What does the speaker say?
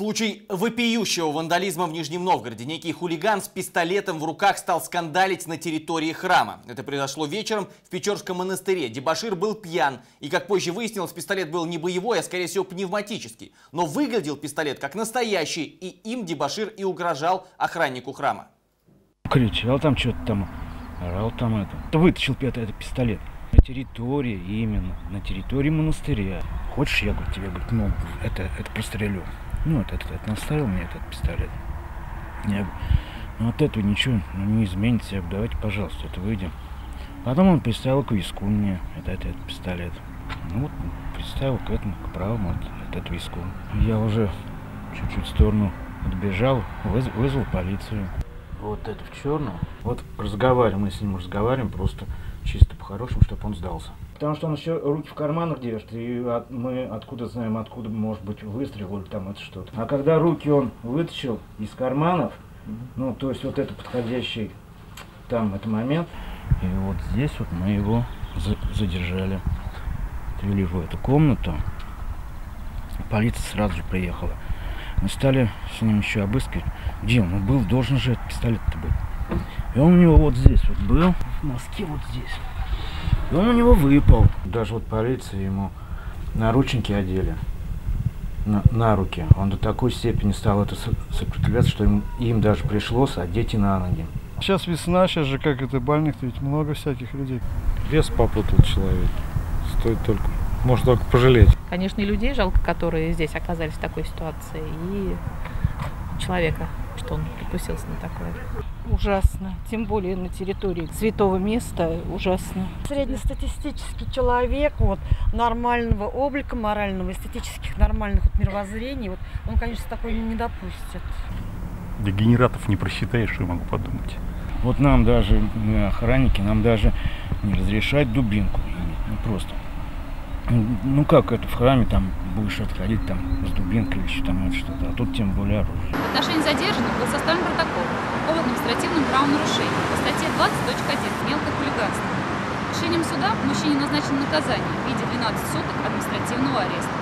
Случай вопиющего вандализма в Нижнем Новгороде. Некий хулиган с пистолетом в руках стал скандалить на территории храма. Это произошло вечером в Печорском монастыре. Дебошир был пьян. И, как позже выяснилось, пистолет был не боевой, а, скорее всего, пневматический. Но выглядел пистолет как настоящий. И им дебошир и угрожал охраннику храма. Кричал там что-то там, орал там это. Вытащил этот пистолет. На территории именно, на территории монастыря. Хочешь, я говорю, тебе говорю, ну, это прострелю. Ну, вот это наставил мне этот пистолет. Я говорю, ну от этого ничего не изменится. Я говорю, давайте, пожалуйста, это выйдем. Потом он приставил к виску мне этот пистолет. Ну вот, приставил к этому, к правому, этот виску. Я уже чуть-чуть в сторону отбежал, вызвал полицию. Вот это в черном. Вот разговариваем, мы с ним разговариваем просто чисто по-хорошему, чтобы он сдался. Потому что он еще руки в карманах держит, и мы откуда знаем, откуда может быть выстрел или там это что-то. А когда руки он вытащил из карманов, ну то есть вот это подходящий там это момент, и вот здесь вот мы его задержали. Отвели в эту комнату. Полиция сразу же приехала. Мы стали с ним еще обыскивать. Где он был? Должен же этот пистолет-то быть. И он у него вот здесь вот был, в носке вот здесь. И он у него выпал. Даже вот полиция ему наручники одели на руки. Он до такой степени стал это сопротивляться, что им даже пришлось одеть и на ноги. Сейчас весна, сейчас же как это, больных ведь много всяких людей. Вес попутал человек. Стоит только, может только пожалеть. Конечно, и людей жалко, которые здесь оказались в такой ситуации, и человека, что он покусился на такое. Ужасно. Тем более на территории святого места ужасно. Среднестатистический человек вот, нормального облика, морального, эстетических нормальных вот, мировоззрений, вот, он, конечно, такой не допустит. Дегенератов не просчитаешь, что я могу подумать. Вот нам даже, мы охранники, нам даже не разрешают дубинку. Ну просто. Ну как это в храме там будешь отходить там с дубинкой или что там это что-то, а тут тем более оружие. В отношении задержанных был составлен протокол по поводу административным правонарушениям по статье 20.1 «Мелкое хулиганство». Решением суда мужчине назначено наказание в виде 12 суток административного ареста.